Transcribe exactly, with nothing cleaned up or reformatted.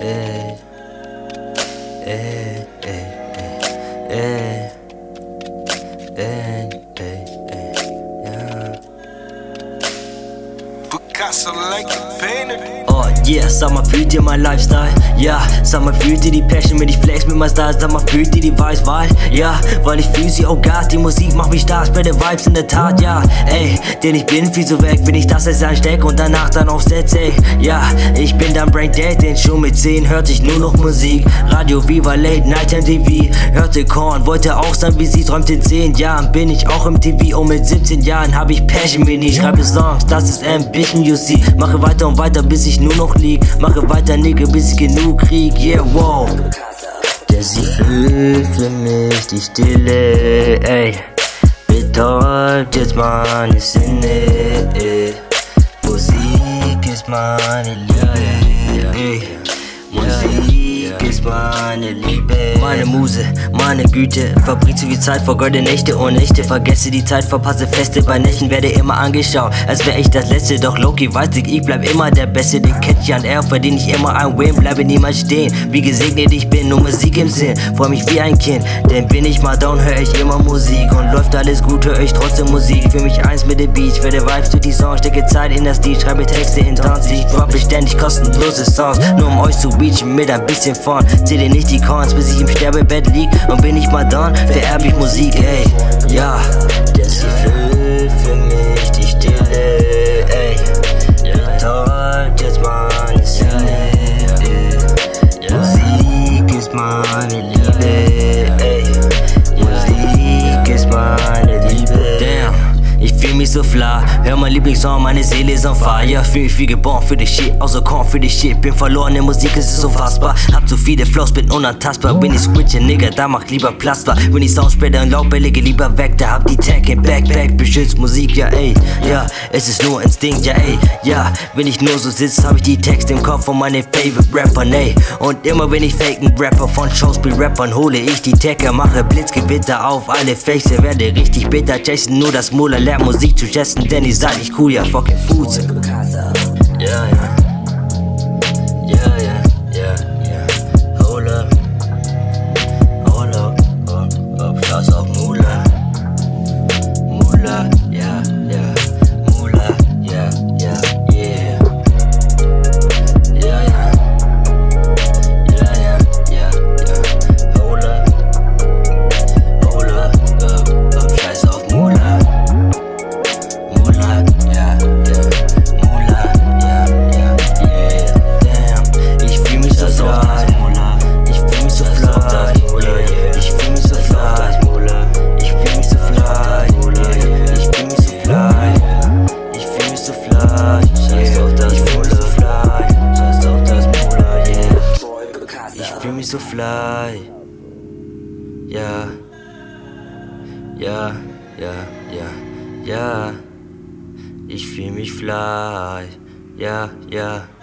ey, ey, ey, ey, ey, ey, ey, ja. Picasso like a painter. Oh yeah, sag mal, fühlt ihr mein Lifestyle? Ja, sag mal, fühlt ihr die Passion, wenn ich flex mit meinem Style? Sag mal, fühlt ihr die Weißwahl? Ja, weil ich fühl sie, oh Gott, die Musik macht mich stark, spread the Vibes in der Tat, ja. Ey, denn ich bin viel zu weg, wenn ich das jetzt einsteck und danach dann aufsetz, ey. Ja, ich bin dann Brain Dead, denn schon mit zehn hört sich nur noch Musik. Radio Viva, Late Night M T V, hörte Korn, wollte auch sein wie sie, träumte in zehn Jahren bin ich auch im T V und mit siebzehn Jahren hab ich Passion, wenn ich schreibe Songs, das ist Ambition, you see. Mache weiter und weiter, bis ich nur noch lieg, mache weiter, Nigga, bis ich genug krieg, yeah, wow. Der sie füllt für mich die Stille, ey, betäubt jetzt meine Sinne, ey. Musik ist meine Liebe, ey. Musik ist meine Liebe. Meine Muse, meine Güte, verbringt zu viel Zeit, vergeude Nächte und Nächte, vergesse die Zeit, verpasse Feste, bei Nächten werde immer angeschaut, als wär ich das Letzte, doch Loki weiß ich, ich bleib immer der Beste, den kennt ja und er, verdien ich immer ein Win, bleibe niemals stehen, wie gesegnet ich bin, nur Musik im Sinn, freu mich wie ein Kind, denn bin ich mal down, hör ich immer Musik und läuft alles gut, hör ich trotzdem Musik, für mich eins mit dem Beach, werde Vibes durch die Songs, stecke Zeit in das Lied, schreibe Texte in Trance, ich droppe ständig kostenlose Songs, nur um euch zu reachen mit ein bisschen Fun, zähle nicht die Coins, bis ich im Sterbebett lieg und bin ich mal done, vererb ich Musik, ey, ja. Der sie füllt für mich die Stille, ey, betäubt jetzt meine Sinne, ey. Musik ist meine Liebe, ey, Musik ist meine Liebe. Damn. Ich fühl mich so fly, hör mein Lieblingssong, meine Seele ist on fire. Fühl mich wie geboren für die Shit, außer Korn für die Shit. Bin verloren in Musik, es ist unfassbar. Hab zu viele Flows, bin unantastbar. Bin ich switche, Nigga, da mach lieber Plasma. Wenn ich Sound spreade und Laubbälle, geh lieber weg. Da hab die Tag im Backpack, beschützt Musik, ja ey. Ja, es ist nur Instinkt, ja ey. Ja, wenn ich nur so sitz, hab ich die Texte im Kopf von meinen Favorite Rappern, ey. Und immer wenn ich faken Rapper von Shows bei Rappern, hole ich die Tacker, mache Blitzgewitter auf alle Faces, werde richtig bitter, chasen nur das Muller. Musik zu schätzen, denn ihr seid nicht cool, ja, fucking Foods. Ja, ja. Ja, ja, ja, ja. Hold up. Hold up, up, up. Scheiß auf Mula. Mula, ja, ja. Mula, ja, ja, yeah. Ja, ja. Ja, ja, ja, ja. Hold up. Hold up, up, up. Scheiß auf Mula. So fly, ja, ja, ja, ja, ja, ich fühl mich fly, ja, ja.